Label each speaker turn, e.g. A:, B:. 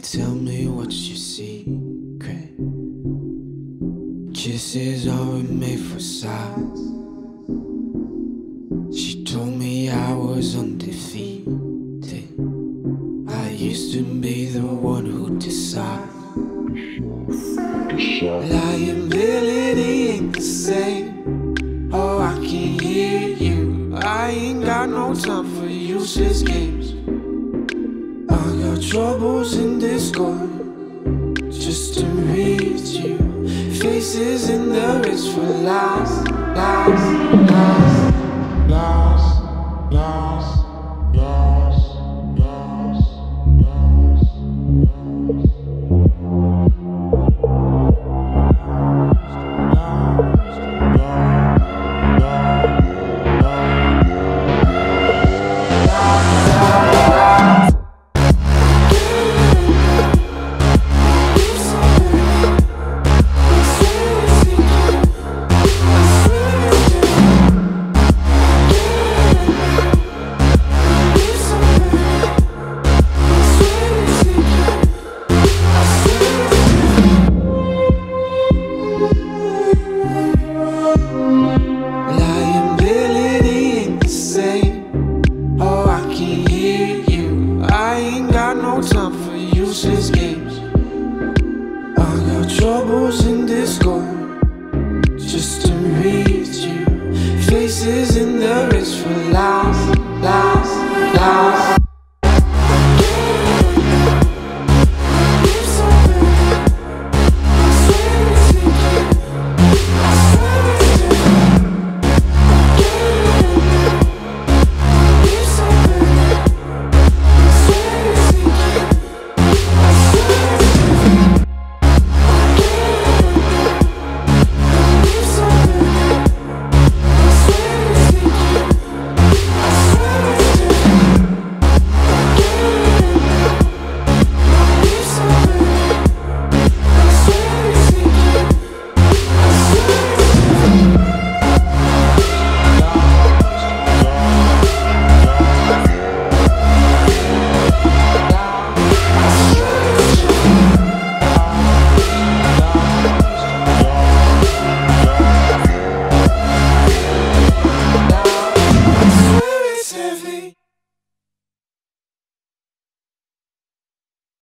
A: tell me what's your secret? Kisses aren't made for size. She told me I was undefeated. I used to be the one who decides. Liability ain't the same. Oh, I can hear you. I ain't got no time for useless games. I got troubles in Discord just to reach you. Faces in the wrist for lies, lies, lies.